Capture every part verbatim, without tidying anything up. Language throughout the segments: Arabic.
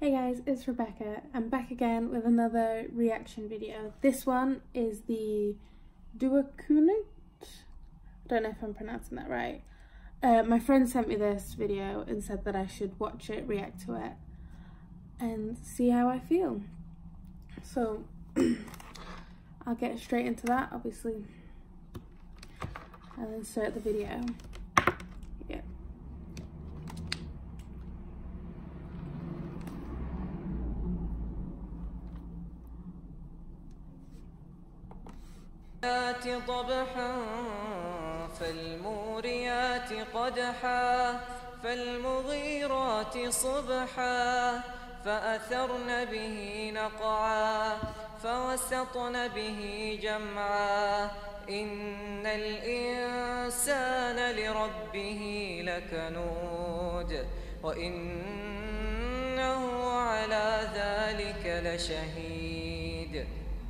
Hey guys, it's Rebecca. I'm back again with another reaction video. This one is the Duakunut. I don't know if I'm pronouncing that right. Uh, my friend sent me this video and said that I should watch it, react to it, and see how I feel. So I'll get straight into that, obviously. I'll insert the video. Yeah. طبحا فالموريات قدحا فالمغيرات صبحا فأثرن به نقعا فوسطن به جمعا إن الإنسان لربه لكنود وإنه على ذلك لشهيد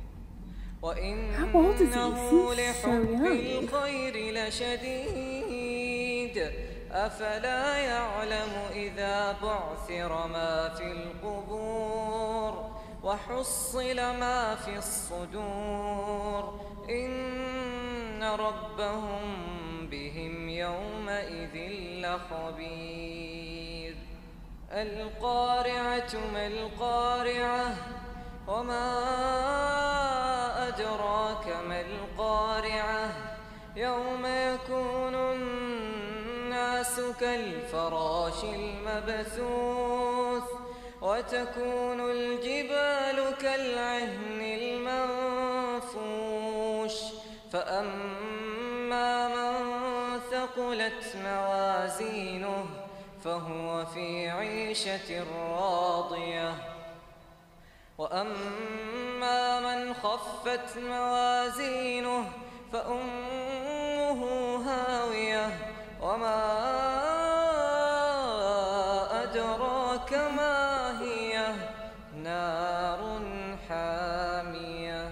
وإنه لحب الخير لشديد أفلا يعلم إذا بعثر ما في القبور وحصل ما في الصدور إن ربهم بهم يومئذ لخبير القارعة ما القارعة وما أدراك ما القارعة يوم يكون الناس كالفراش المبثوث وتكون الجبال كالعهن المنفوش فأما من ثقلت موازينه فهو في عيشة راضية وأما من خفت موازينه فأمه هاوية وما أدراك ما هي نار حامية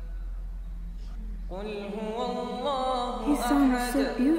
قل هو الله أحد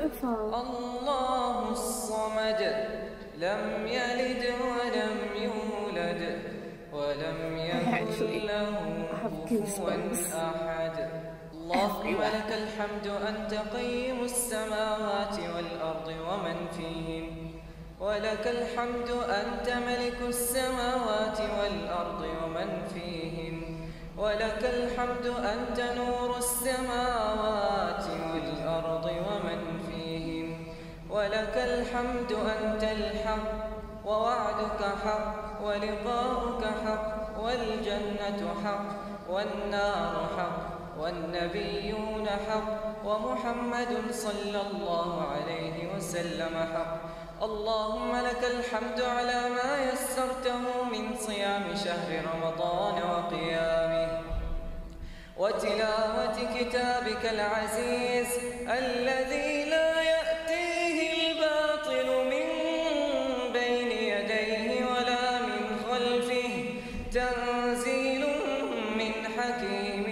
الله الصمد لم يلد ولم يولد ولم يكن له كفوا أحد اللهم لك الحمد أنت قيم السماوات والأرض ومن فيهن ولك الحمد أنت ملك السماوات والأرض ومن فيهن ولك الحمد أنت نور السماوات والأرض ومن فيهن ولك الحمد أنت الحق ووعدك حق ولقاؤك حق والجنة حق والنار حق والنبيون حق ومحمد صلى الله عليه وسلم حق اللهم لك الحمد على ما يسرته من صيام شهر رمضان وقيامه وتلاوة كتابك العزيز الذي لا يأتيه الباطل من بين يديه ولا من خلفه تنزيل من حكيم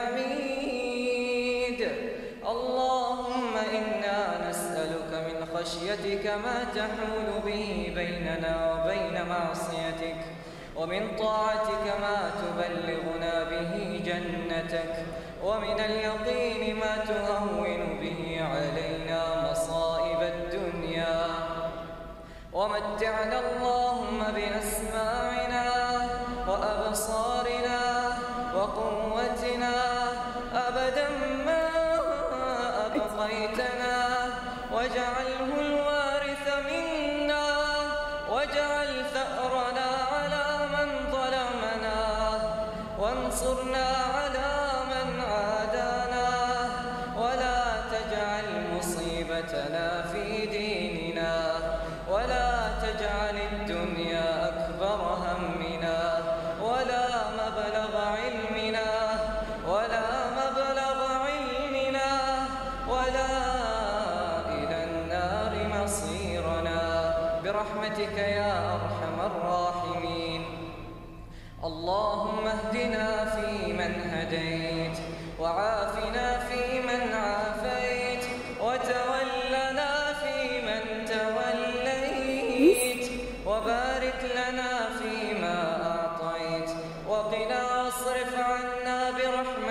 حميد اللهم إنا نسألك من خشيتك ما تحول به بيننا وبين معصيتك ومن طاعتك ما تبلغنا به جنتك ومن اليقين ما تهون به علينا مصائب الدنيا ومتعنا اللهم بأسماعنا وأبصارنا وقوتنا أبدا ما أبقيتنا واجعله الوارث منا واجعل ثأرنا على من ظلمنا وانصرنا على من عادانا ولا تجعل مصيبتنا في ديننا ولا تجعل الدنيا أكبر همنا ولا مبلغ علمنا ولا مبلغ علمنا ولا إلى النار مصيرنا برحمتك يا أرحم الراحمين اللهم اهدنا فيمن هديت وعافنا فيمن عافيت وتولنا فيمن توليت وبارك لنا فيما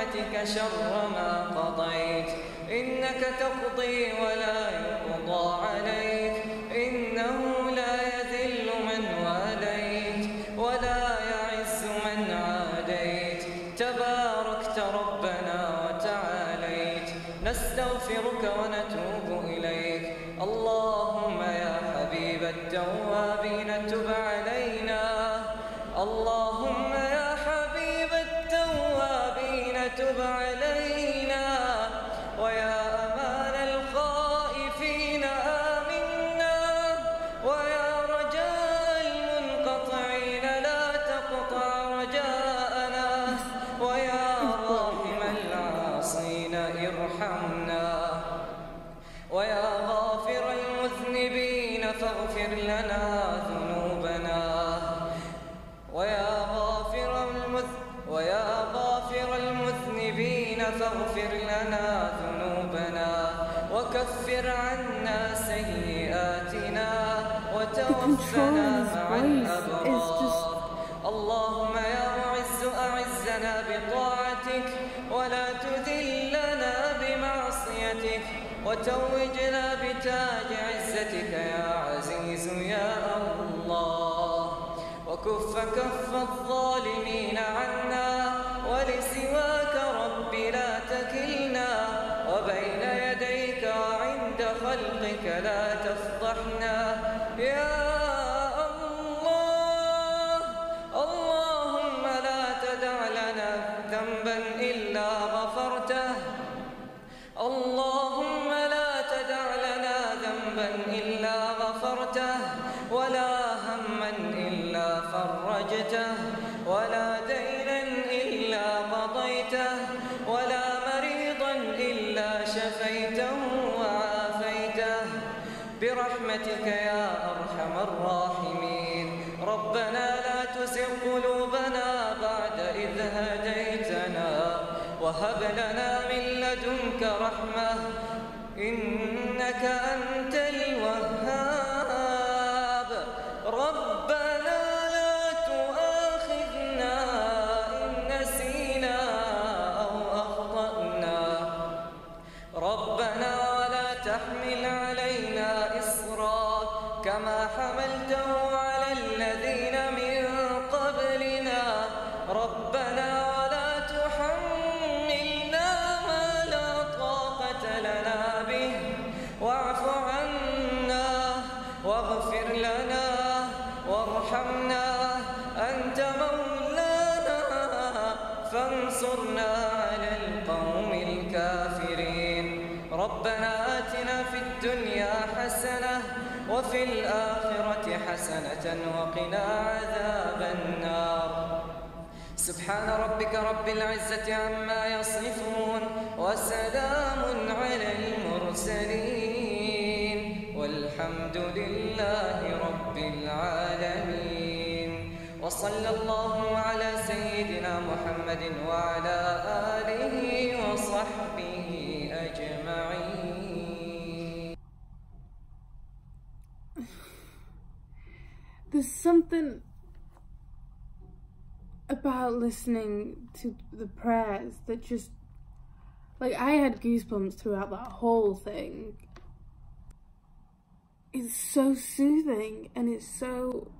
برحمتك شر ما قضيت، إنك تقضي ولا يقضى عليك، إنه لا يذل من واليت ولا يعز من عاديت، تباركت ربنا وتعاليت. نستغفرك ونتوب إليك، اللهم يا حبيب التوابين تب علينا، اللهم يا حبيب التوابين تب علينا، ويا أمان الخائفين آمنا، ويا رجاء المنقطعين لا تقطع رجاءنا، ويا راحم العاصين ارحمنا، ويا غافر المذنبين فاغفر لنا ذنوبنا، ويا غافر المذ ويا غافر المذنبين فاغفر لنا ذنوبنا، وكفر عنا سيئاتنا، وتوفنا مع الأبرار. اللهم يا معز أعزنا بطاعتك، ولا تذلنا بمعصيتك، وتوجنا بتاج عزتك يا عزيز يا الله، وكف كف الظالمين عنا، ولسواك رب لا تكلنا، وبين يديك وعند خلقك لا تفضحنا يا الله. اللهم لا تدع لنا ذنبا إلا غفرته، اللهم لا تدع لنا ذنبا إلا غفرته، ولا هما إلا فرجته، ولا دينا إلا قضيته، ولا مريضا إلا شفيته وعافيته، برحمتك يا أرحم الراحمين. ربنا لا تزغ قلوبنا بعد إذ هديتنا، وهب لنا من لدنك رحمة، إنك أنت الوهاب. ربنا لا تؤاخذنا إن نسينا أو أخطأنا، ربنا ولا تحمل علينا إصرا كما حملته على الذين من قبلنا، ربنا ولا تحملنا ما لا طاقة لنا به، واعف عنا واغفر لنا وارحمنا، أنت مولانا فانصرنا على القوم الكافرين. ربنا آتنا في الدنيا حسنة وفي الآخرة حسنة وقنا عذاب النار. سبحان ربك رب العزة عما يصفون، وسلام على المرسلين، والحمد لله رب العالمين. وصلى الله على سيدنا محمد وعلى آله وصحبه أجمعين. There's something about listening to the prayers that just, like, I had goosebumps throughout that whole thing. It's so soothing, and it's so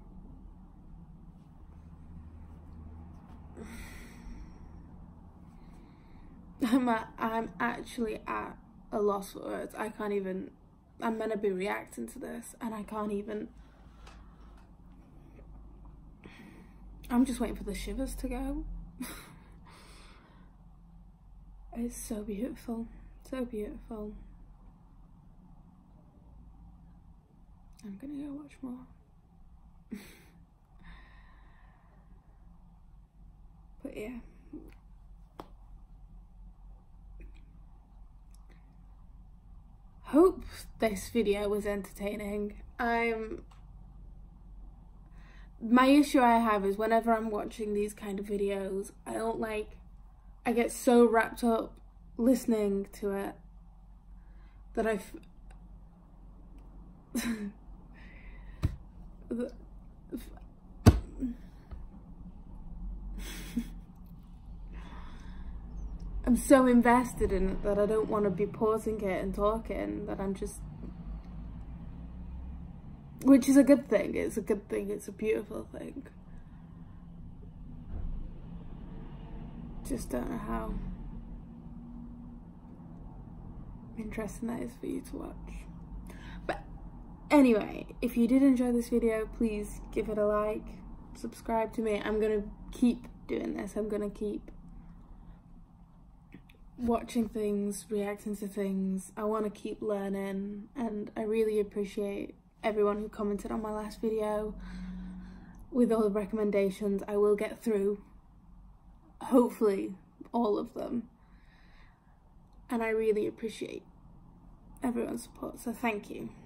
I'm at, I'm actually at a loss for words. I can't even, I'm meant to be reacting to this and I can't even. I'm just waiting for the shivers to go. It's so beautiful, so beautiful. I'm gonna go watch more. But yeah. Hope this video was entertaining. I'm my issue I have is whenever I'm watching these kind of videos, I don't like, I get so wrapped up listening to it that I I'm so invested in it that I don't want to be pausing it and talking, that I'm just, which is a good thing, it's a good thing, it's a beautiful thing. Just don't know how interesting that is for you to watch. But anyway, if you did enjoy this video, please give it a like, subscribe to me. I'm gonna keep doing this. I'm gonna keep watching things, reacting to things. I want to keep learning, and I really appreciate everyone who commented on my last video with all the recommendations. I will get through, hopefully, all of them, and I really appreciate everyone's support, so thank you.